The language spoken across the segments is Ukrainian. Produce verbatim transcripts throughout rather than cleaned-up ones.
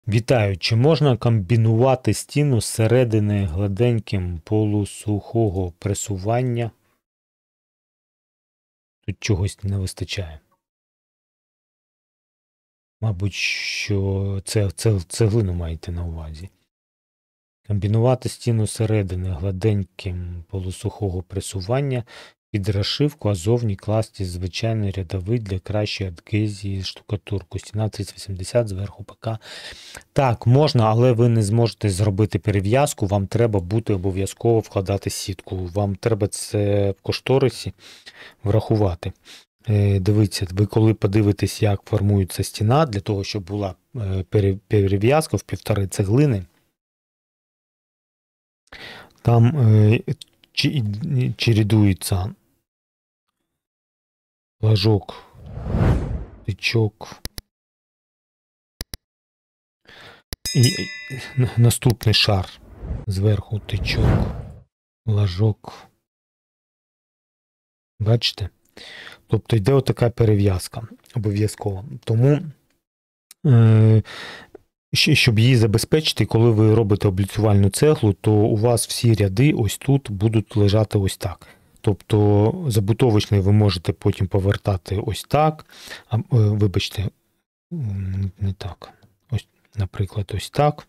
Вітаю! Чи можна комбінувати стіну зсередини гладеньким полусухого пресування? Тут чогось не вистачає. Мабуть, що це, це цеглину маєте на увазі. Комбінувати стіну зсередини гладеньким полусухого пресування під розшивку, а зовні класти звичайний рядовий для кращої адгезії штукатурку. Стіна тридцять вісімдесят, зверху ПК. Так, можна, але ви не зможете зробити перев'язку, вам треба буде обов'язково вкладати сітку. Вам треба це в кошторисі врахувати. Е, Дивіться, ви коли подивитесь, як формується стіна, для того, щоб була е, перев'язка в півтори цеглини, там е, чередується ложок, тичок і наступний шар. Зверху тичок, ложок. Бачите? Тобто йде отака перев'язка обов'язково. Тому, е, щоб її забезпечити, коли ви робите обліцювальну цеглу, то у вас всі ряди ось тут будуть лежати ось так. Тобто забутовочний ви можете потім повертати ось так. А, е, вибачте, не так. Ось, наприклад, ось так.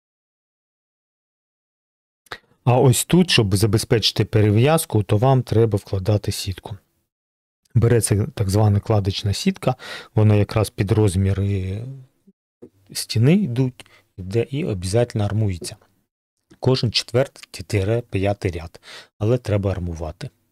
А ось тут, щоб забезпечити перев'язку, то вам треба вкладати сітку. Береться так звана кладочна сітка, вона якраз під розміри стіни йдуть, йде і обов'язково армується. Кожен четвертий-п'ятий ряд, але треба армувати.